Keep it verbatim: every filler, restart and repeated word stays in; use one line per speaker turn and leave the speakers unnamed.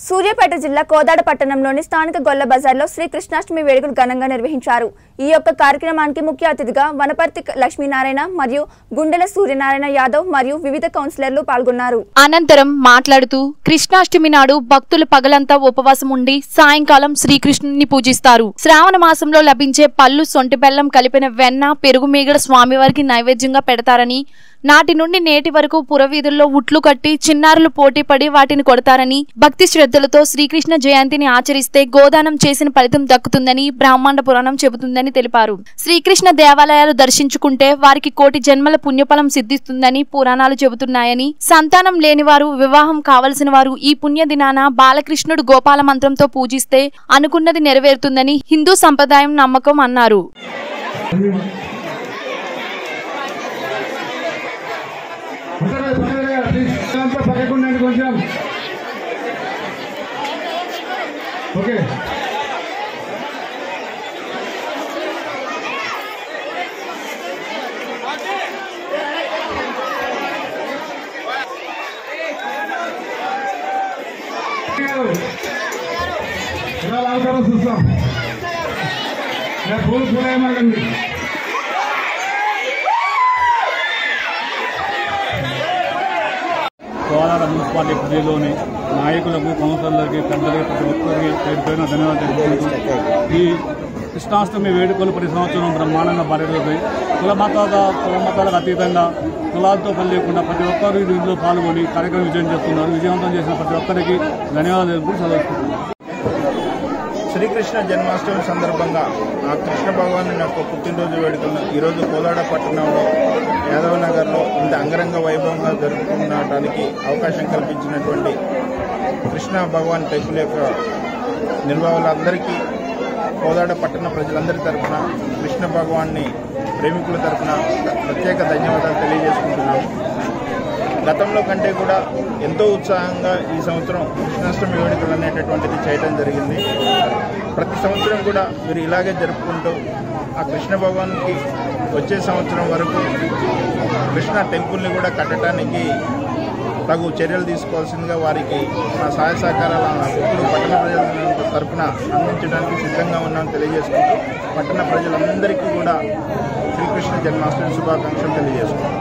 సూర్యాపేట జిల్లా కోదాడ పట్టణంలోని స్థానిక గొల్ల బజార్లో శ్రీ కృష్ణాష్టమి వేడుకలు ఘనంగా నిర్వహించారు। ఈ యొక్క కార్యక్రమానికి ముఖ్య అతిథిగా వనపర్తి లక్ష్మీనారాయణ మరియు గుండెల సూర్యనారాయణ యాదవ్ మరియు వివిధ కౌన్సిలర్లు పాల్గొన్నారు।
అనంతరం మాట్లాడుతూ కృష్ణాష్టమి నాడు భక్తులు పగలంతా ఉపవాసం ఉండి సాయంకాలం శ్రీకృష్ణుని పూజిస్తారు। శ్రావణ మాసంలో లభించే పళ్ళు సొంటి బెల్లం కలిపిన వెన్న పెరుగు మీగడ స్వామివారికి నైవేద్యంగా పెడతారని, నాటి నుండి నేటి వరకు పురవీధుల్లో ఉట్లు కట్టి చిన్నారులు పోటీ పడి వాటిని కొడతారని, భక్తి శ్రద్ధలతో శ్రీకృష్ణ జయంతిని ఆచరిస్తే గోదానం చేసిన ఫలితం దక్కుతుందని బ్రాహ్మణ పురాణం చెబుతుందని తెలిపారు। శ్రీకృష్ణ దేవాలయాలు దర్శించుకుంటే వారికి కోటి జన్మల పుణ్యఫలం సిద్ధిస్తుందని పురాణాలు చెబుతున్నాయని, సంతానం లేని వారు వివాహం కావలసిన వారు ఈ పుణ్య దినాన బాలకృష్ణుడు గోపాల మంత్రంతో పూజిస్తే అనుకున్నది నెరవేరుతుందని హిందూ సంప్రదాయం నమ్మకం అన్నారు।
ఓకే చూస్తాం పూలు పూలేమకండి కోలాడ మున్సిపాలిటీ పరిధిలోని నాయకులకు కౌన్సిలర్లకి పెద్దలకి ప్రతి ఒక్కరికి పేరు పేరున ధన్యవాదాలు తెలుపుకుంటూ ఈ కృష్ణాష్టమి వేడుకలు ప్రతి సంవత్సరం బ్రహ్మాండంగా పర్యటిస్తాయి। కుల మతాల కుల మతాలకు అతీతంగా కులాలతో పని లేకుండా ప్రతి ఒక్కరు ఇందులో పాల్గొని కార్యక్రమం విజయం చేస్తున్నారు। విజయవంతం చేసిన ప్రతి ఒక్కరికి ధన్యవాదాలు తెలుపుతూ చదువుకుంటున్నారు।
శ్రీకృష్ణ జన్మాష్టమి సందర్భంగా ఆ కృష్ణ భగవాను యొక్క పుట్టినరోజు వేడుకలను ఈరోజు కోలాడ పట్టణంలో యాదవ్ నగర్లో ఇంత అంగరంగ వైభవంగా జరుపుకోవడానికి అవకాశం కల్పించినటువంటి కృష్ణ భగవాన్ టెంపుల్ యొక్క నిర్వాహకులందరికీ కోలాడ పట్టణ ప్రజలందరి తరఫున కృష్ణ భగవాన్ని ప్రేమికుల తరఫున ప్రత్యేక ధన్యవాదాలు తెలియజేసుకుంటున్నాము। గతంలో కంటే కూడా ఎంతో ఉత్సాహంగా ఈ సంవత్సరం కృష్ణాష్టమి వేడుకలు అనేటటువంటిది చేయడం జరిగింది। ప్రతి సంవత్సరం కూడా మీరు ఇలాగే జరుపుకుంటూ ఆ కృష్ణ భగవాన్కి వచ్చే సంవత్సరం వరకు కృష్ణ టెంపుల్ని కూడా కట్టడానికి తగు చర్యలు తీసుకోవాల్సిందిగా వారికి మా సహాయ సహకారాలు ఎప్పుడు పట్టణ ప్రజల తరఫున అందించడానికి సిద్ధంగా ఉన్నామని తెలియజేసుకుంటూ పట్టణ ప్రజలందరికీ కూడా శ్రీకృష్ణ జన్మాష్టమి శుభాకాంక్షలు తెలియజేసుకుంటాం।